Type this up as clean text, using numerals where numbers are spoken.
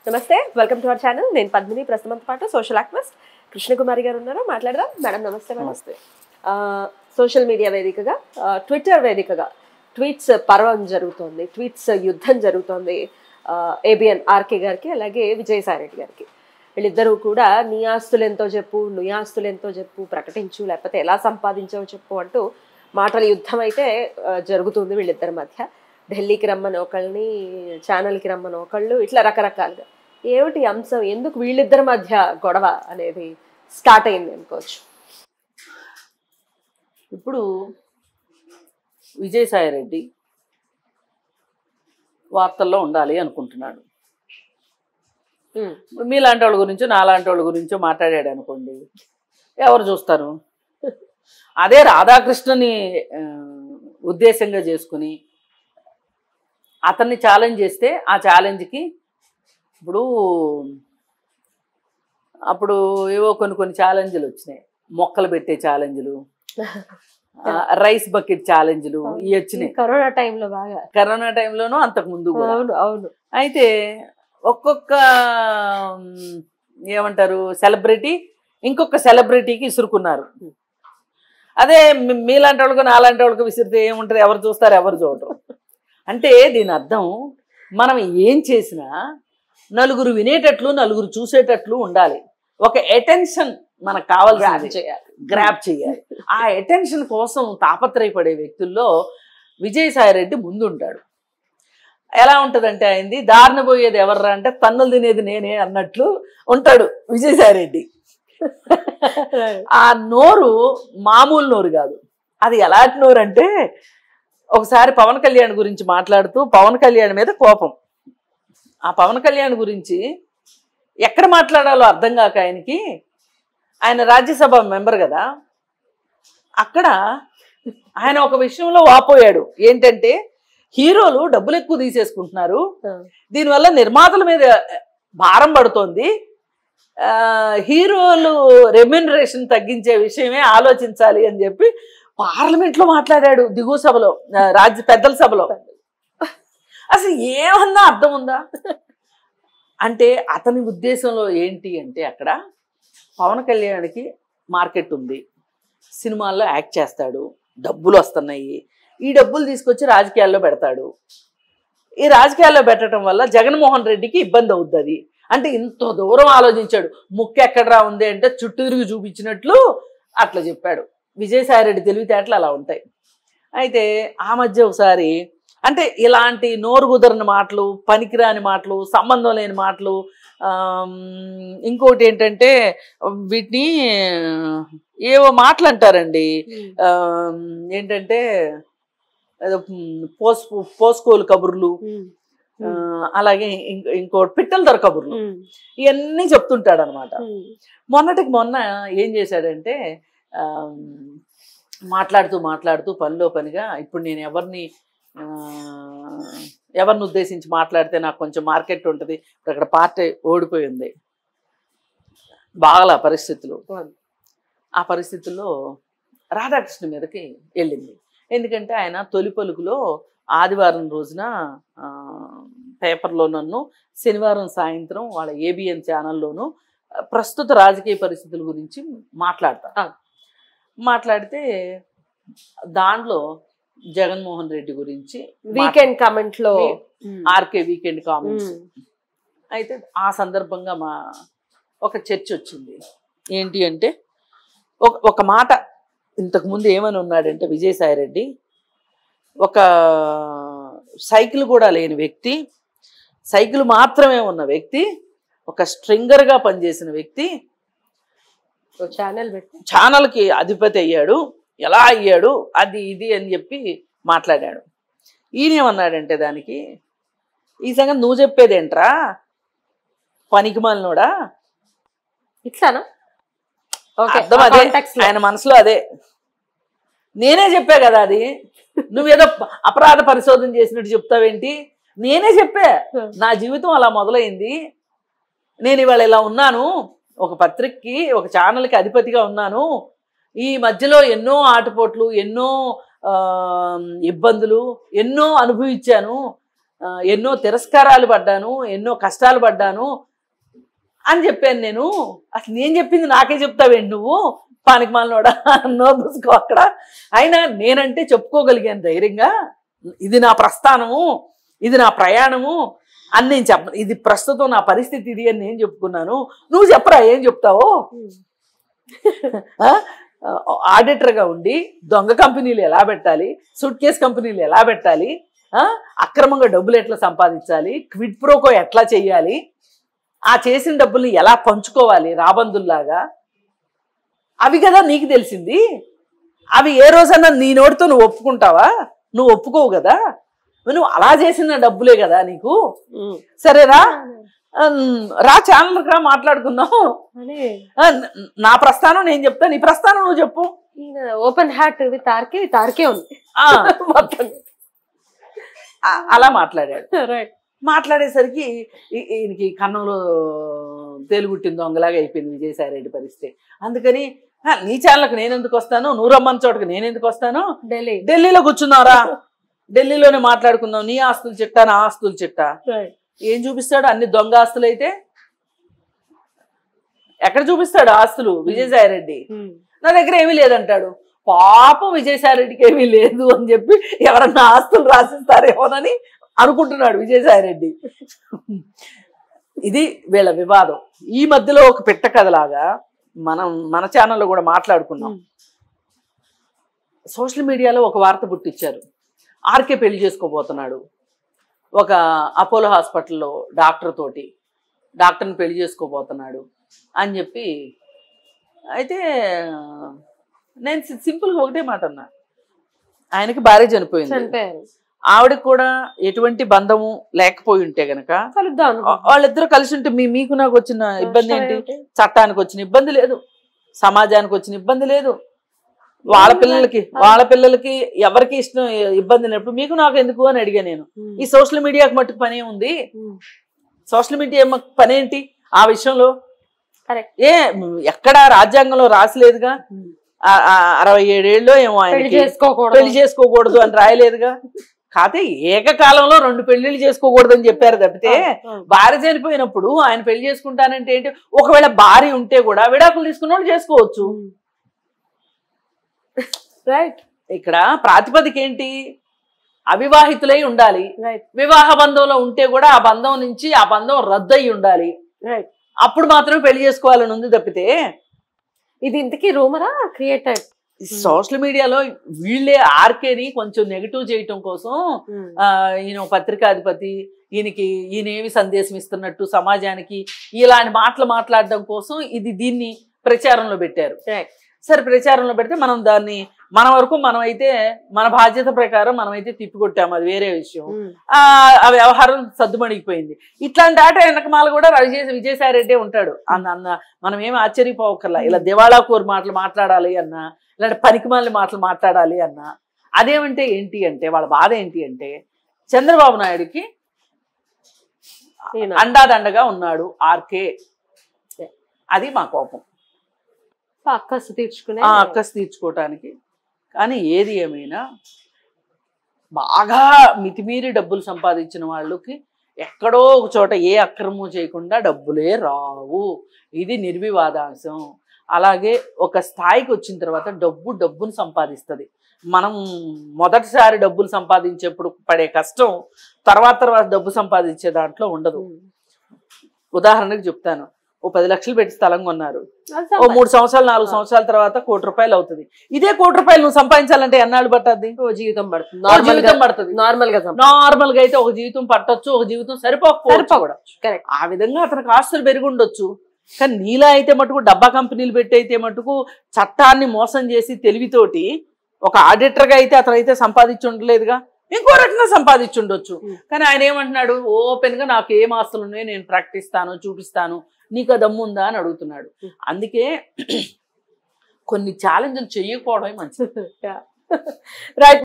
నమస్తే, welcome to our channel. నేను పద్మిని. ప్రస్తుతం పాటు సోషల్ యాక్టివిస్ట్ కృష్ణకుమారి గారు ఉన్నారు, మాట్లాడదాం. మేడం నమస్తే. నమస్తే. సోషల్ మీడియా వేదికగా, ట్విట్టర్ వేదికగా ట్వీట్స్ పర్వం జరుగుతోంది, ట్వీట్స్ యుద్ధం జరుగుతోంది. ఏబిఎన్ ఆర్కే గారికి అలాగే విజయసాయి రెడ్డి గారికి. వీళ్ళిద్దరూ కూడా నీ ఆస్తులు ఎంతో చెప్పు, నీ ఆస్తులు ఎంతో చెప్పు, ప్రకటించు, లేకపోతే ఎలా సంపాదించావో చెప్పు అంటూ మాటల యుద్ధం అయితే జరుగుతుంది వీళ్ళిద్దరి మధ్య. ఢిల్లీకి రమ్మని ఒకళ్ళని, ఛానల్కి రమ్మని ఒకళ్ళు, ఇట్లా రకరకాలుగా. ఏమిటి అంశం, ఎందుకు వీళ్ళిద్దరి మధ్య గొడవ అనేది స్టార్ట్ అయింది అనుకోవచ్చు? ఇప్పుడు విజయసాయి రెడ్డి వార్తల్లో ఉండాలి అనుకుంటున్నాడు. మీలాంటి వాళ్ళ గురించో నాలాంటి వాళ్ళ గురించో మాట్లాడాడు అనుకోండి, ఎవరు చూస్తారు? అదే రాధాకృష్ణని ఉద్దేశంగా చేసుకుని అతన్ని ఛాలెంజ్ చేస్తే, ఆ ఛాలెంజ్కి అప్పుడు ఏవో కొన్ని ఛాలెంజ్లు వచ్చినాయి. మొక్కలు పెట్టే ఛాలెంజ్లు, రైస్ బకెట్ ఛాలెంజ్లు ఇవి వచ్చినాయి కరోనా టైంలో. బాగా కరోనా టైంలోనూ అంతకు ముందు కూడా. అవును. అయితే ఒక్కొక్క ఏమంటారు సెలబ్రిటీ ఇంకొక సెలబ్రిటీకి ఇసురుకున్నారు. అదే మీలాంటి వాళ్ళకు నాలాంటి వాళ్ళకు విసిరితే ఏముంటుంది? ఎవరు చూస్తారు? ఎవరు చూడరు. అంటే దీని అర్థం, మనం ఏం చేసినా నలుగురు వినేటట్లు, నలుగురు చూసేటట్లు ఉండాలి. ఒక అటెన్షన్ మనకు కావాల్సింది, గ్రాప్ చేయాలి. ఆ అటెన్షన్ కోసం తాపత్రయపడే వ్యక్తుల్లో విజయసాయి రెడ్డి ముందుంటాడు. ఎలా ఉంటుందంటే, ఆయనది దారిన పోయేది ఎవర్రా అంటే తన్నులు తినేది నేనే అన్నట్లు ఉంటాడు విజయసాయి రెడ్డి. ఆ నోరు మామూలు నోరు కాదు. అది ఎలాంటి నోరు అంటే, ఒకసారి పవన్ కళ్యాణ్ గురించి మాట్లాడుతూ పవన్ కళ్యాణ్ మీద కోపం. ఆ పవన్ కళ్యాణ్ గురించి ఎక్కడ మాట్లాడాలో అర్థం కాక ఆయన రాజ్యసభ మెంబర్ కదా, అక్కడ ఆయన ఒక విషయంలో వాపోయాడు. ఏంటంటే, హీరోలు డబ్బులు ఎక్కువ తీసేసుకుంటున్నారు, దీనివల్ల నిర్మాతల మీద భారం పడుతోంది, హీరోలు రెమ్యూనరేషన్ తగ్గించే విషయమే ఆలోచించాలి అని చెప్పి పార్లమెంట్లో మాట్లాడాడు, దిగువ సభలో, పెద్దల సభలో. అసలు ఏమన్నా అర్థం ఉందా? అంటే అతని ఉద్దేశంలో ఏంటి అంటే, అక్కడ పవన్ కళ్యాణ్కి మార్కెట్ ఉంది, సినిమాల్లో యాక్ట్ చేస్తాడు, డబ్బులు వస్తున్నాయి, ఈ డబ్బులు తీసుకొచ్చి రాజకీయాల్లో పెడతాడు. ఈ రాజకీయాల్లో పెట్టడం వల్ల జగన్మోహన్ రెడ్డికి ఇబ్బంది అవుతుంది. అంటే ఇంత దూరం ఆలోచించాడు. ముక్కు ఎక్కడరా ఉంది అంటే చుట్టూ తిరిగి చూపించినట్లు అట్లా చెప్పాడు. విజయసాయి రెడ్డి తెలివితేటలు అలా ఉంటాయి. అయితే ఆ మధ్య ఒకసారి, అంటే ఇలాంటి నోరు కుదరని మాటలు, పనికిరాని మాటలు, సంబంధం లేని మాటలు, ఇంకోటి ఏంటంటే వీటిని ఏవో మాటలు అంటారండి, ఏంటంటే పోసుకోలు కబుర్లు, అలాగే ఇంకోటి పిట్టల ధర కబుర్లు, ఇవన్నీ చెప్తుంటాడు అనమాట. మొన్నటికి మొన్న ఏం చేశాడంటే, మాట్లాడుతూ పనిలో పనిగా, ఇప్పుడు నేను ఎవరిని ఉద్దేశించి మాట్లాడితే నాకు కొంచెం మార్కెట్ ఉంటుంది, ఇప్పుడు అక్కడ పార్టీ ఓడిపోయింది, బాగా పరిస్థితులు. ఆ పరిస్థితుల్లో రాధాకృష్ణ మీదకి వెళ్ళింది. ఎందుకంటే ఆయన తొలి పలుకులో ఆదివారం రోజున పేపర్లో నన్ను, శనివారం సాయంత్రం వాళ్ళ ఏబిఎన్ ఛానల్లోనూ ప్రస్తుత రాజకీయ పరిస్థితుల గురించి మాట్లాడితే దాంట్లో జగన్మోహన్ రెడ్డి గురించి వీకెండ్ కామెంట్ లో, ఆర్కే వీకెండ్ కామెంట్స్. అయితే ఆ సందర్భంగా ఒక చర్చ వచ్చింది. ఏంటి అంటే, ఒక మాట ఇంతకుముందు ఏమని ఉన్నాడంటే విజయసాయి రెడ్డి, ఒక సైకిల్ కూడా లేని వ్యక్తి, సైకిల్ మాత్రమే ఉన్న వ్యక్తి, ఒక స్ట్రింగర్గా పనిచేసిన వ్యక్తి ఛానల్కి అధిపతి అయ్యాడు, ఎలా అయ్యాడు, అది ఇది అని చెప్పి మాట్లాడాడు. ఈయనేమన్నాడంటే, దానికి ఈ సంగతి నువ్వు చెప్పేదేంట్రా పనికిమాలినోడా, ఇట్లానా? అర్థం అదే, ఆయన మనసులో అదే. నేనే చెప్పా కదా, అది నువ్వేదో అపరాధ పరిశోధన చేసినట్టు చెప్తావేంటి? నేనే చెప్పా, నా జీవితం అలా మొదలైంది, నేను ఇవాళ ఇలా ఉన్నాను, ఒక పత్రికకి, ఒక ఛానల్కి అధిపతిగా ఉన్నాను, ఈ మధ్యలో ఎన్నో ఆటుపోట్లు, ఎన్నో ఇబ్బందులు ఎన్నో అనుభవించాను, ఎన్నో తిరస్కారాలు పడ్డాను, ఎన్నో కష్టాలు పడ్డాను అని చెప్పాను నేను. అసలు నేను చెప్పింది నాకే చెప్తావేంటి నువ్వు, పానికి మాలనోడా, నోరు మూసుకో అక్కడ. అయినా నేనంటే చెప్పుకోగలిగాను ధైర్యంగా, ఇది నా ప్రస్థానము, ఇది నా ప్రయాణము అని నేను ఇది ప్రస్తుతం నా పరిస్థితి ఇది అని నేను చెప్పుకున్నాను. నువ్వు చెప్పరా ఏం చెప్తావో. ఆడిటర్గా ఉండి దొంగ కంపెనీలు ఎలా పెట్టాలి, సూట్ కేస్ కంపెనీలు ఎలా పెట్టాలి, అక్రమంగా డబ్బులు ఎట్లా సంపాదించాలి, క్విడ్ ప్రోకో ఎట్లా చెయ్యాలి, ఆ చేసిన డబ్బుల్ని ఎలా పంచుకోవాలి రాబందుల్లాగా, అవి కదా నీకు తెలిసింది. అవి ఏ రోజన్నా నీ నోటితో నువ్వు ఒప్పుకుంటావా? నువ్వు ఒప్పుకోవు కదా. నువ్వు అలా చేసిన డబ్బులే కదా నీకు. సరేరా, రా ఛానల్కి రా, మాట్లాడుకుందాం. నా ప్రస్థానం నేను చెప్తా, నీ ప్రస్థానం నువ్వు చెప్పు. ఓపెన్ హార్ట్ విత్ తార్కే ఉంది. అలా మాట్లాడాడు. మాట్లాడేసరికి ఈయనకి కన్నంలో తేలుగుట్టిన దొంగలాగా అయిపోయింది విజయసాయి రెడ్డి పరిస్థితి. అందుకని నీ ఛానల్కి నేను ఎందుకు వస్తాను, నువ్వు రమ్మని చోటకి నేను ఎందుకు వస్తాను, ఢిల్లీలో కూర్చున్నారా, ఢిల్లీలోనే మాట్లాడుకుందాం, నీ ఆస్తులు చిట్టా నా ఆస్తులు చిట్టా. ఏం చూపిస్తాడు? అన్ని దొంగ ఆస్తులు అయితే ఎక్కడ చూపిస్తాడు ఆస్తులు విజయసాయి రెడ్డి? నా దగ్గర ఏమీ లేదంటాడు. పాపం విజయసాయి రెడ్డికి ఏమీ లేదు అని చెప్పి ఎవరన్నా ఆస్తులు రాసిస్తారేమోనని అనుకుంటున్నాడు విజయసాయి రెడ్డి. ఇది వీళ్ళ వివాదం. ఈ మధ్యలో ఒక పెట్ట కథలాగా మన ఛానల్లో కూడా మాట్లాడుకున్నాం. సోషల్ మీడియాలో ఒక వార్త పుట్టించారు. ఆర్కే పెళ్లి చేసుకోబోతున్నాడు ఒక అపోలో హాస్పిటల్లో డాక్టర్ని పెళ్లి చేసుకోబోతున్నాడు అని చెప్పి. అయితే నేను సింపుల్గా ఒకటే మాట అన్నా, ఆయనకి భార్య చనిపోయింది, ఆవిడకి కూడా ఎటువంటి బంధము లేకపోయి ఉంటే గనక వాళ్ళిద్దరూ కలిసి ఉంటే మీకు నాకు వచ్చిన ఇబ్బంది ఏంటి? చట్టానికి వచ్చిన ఇబ్బంది లేదు, సమాజానికి వచ్చిన ఇబ్బంది లేదు, వాళ్ళ పిల్లలకి ఎవరికి ఇష్టం ఇబ్బంది లేనప్పుడు మీకు నాకు ఎందుకు అని అడిగా నేను. ఈ సోషల్ మీడియాకి మట్టుకు పనే ఉంది. సోషల్ మీడియా పని ఏంటి ఆ విషయంలో? ఎక్కడ రాజ్యాంగంలో రాసలేదుగా. 67 ఏళ్ళలో ఏమో ఆయన పెళ్లి చేసుకోకూడదు అని రాయలేదుగా. కాకపోతే ఏకకాలంలో 2 పెళ్లిళ్ళు చేసుకోకూడదని చెప్పారు తప్పితే భార్య చనిపోయినప్పుడు ఆయన పెళ్లి చేసుకుంటానంటే ఏంటి? ఒకవేళ భార్య ఉంటే కూడా విడాకులు తీసుకున్నోళ్ళు చేసుకోవచ్చు. రైట్. ఇక్కడ ప్రాతిపదిక ఏంటి? అవివాహితులై ఉండాలి. వివాహ బంధంలో ఉంటే కూడా ఆ బంధం నుంచి ఆ బంధం రద్దు అయి ఉండాలి. అప్పుడు మాత్రమే పెళ్లి చేసుకోవాలని ఉంది తప్పితే ఇది ఇంతకీ రూమరా క్రియేటెడ్? సోషల్ మీడియాలో వీళ్ళే ఆర్కేని కొంచెం నెగిటివ్ చేయటం కోసం ఈయన పత్రికాధిపతి, ఈయనేమి సందేశం ఇస్తున్నట్టు సమాజానికి ఇలాంటి మాటలు మాట్లాడడం కోసం దీన్ని ప్రచారంలో పెట్టారు. సరే, ప్రచారంలో పెడితే మనం దాన్ని మన వరకు మనమైతే మన బాధ్యత ప్రకారం మనమైతే తిప్పికొట్టాము, అది వేరే విషయం. ఆ వ్యవహారం సద్దుమణిగిపోయింది. ఇట్లాంటి ఆట వెనకమాల కూడా విజయసాయి రెడ్డి ఉంటాడు అన్న మనం ఏమి ఆశ్చర్యపోకర్లా. ఇలా దివాళా కోరు మాటలు మాట్లాడాలి అన్నా, ఇలాంటి పనికిమాలిన మాటలు మాట్లాడాలి అన్నా, అదేమంటే ఏంటి అంటే వాళ్ళ బాధ ఏంటి అంటే చంద్రబాబు నాయుడుకి అండాదండగా ఉన్నాడు ఆర్కే. అది మా కోపం, అక్కసు తీర్చుకోవటానికి. కానీ ఏది ఏమైనా బాగా మితిమీరి డబ్బులు సంపాదించిన వాళ్ళకి ఎక్కడో ఒక చోట ఏ అక్రమం చేయకుండా డబ్బులే రావు. ఇది నిర్వివాదాంశం. అలాగే ఒక స్థాయికి వచ్చిన తర్వాత డబ్బును సంపాదిస్తుంది. మనం మొదటిసారి డబ్బులు సంపాదించేప్పుడు పడే కష్టం తర్వాత డబ్బు సంపాదించే దాంట్లో ఉండదు. ఉదాహరణకు చెప్తాను, ఓ 10 లక్షలు పెట్టి స్థలం కొన్నారు, ఓ 3 సంవత్సరాలు 4 సంవత్సరాల తర్వాత ₹1,00,00,000 అవుతుంది. ఇదే ₹1,00,00,000 నువ్వు సంపాదించాలంటే ఎన్నాళ్ళు పట్టద్ది? జీవితం పడుతుంది. నార్మల్ గా అయితే ఒక జీవితం పట్టొచ్చు, ఒక జీవితం సరిపోకపోవచ్చు. ఆ విధంగా అతనికి ఆస్తులు పెరిగి ఉండొచ్చు. కానీ నీలా అయితే మటుకు డబ్బా కంపెనీలు పెట్టి అయితే మటుకు చట్టాన్ని మోసం చేసి తెలివితోటి ఒక ఆడిటర్ గా అయితే అతనైతే సంపాదించి ఉండలేదుగా, ఇంకో రకంగా సంపాదించుండొచ్చు. కానీ ఆయన ఏమంటున్నాడు? ఓపెన్ గా నాకు ఏం ఆస్తులు ఉన్నాయో నేను ప్రకటిస్తాను, చూపిస్తాను, నీకు ఆ దమ్ము ఉందా అని అడుగుతున్నాడు. అందుకే కొన్ని ఛాలెంజ్లు చెయ్యకపోవడమే మంచిది. రైట్.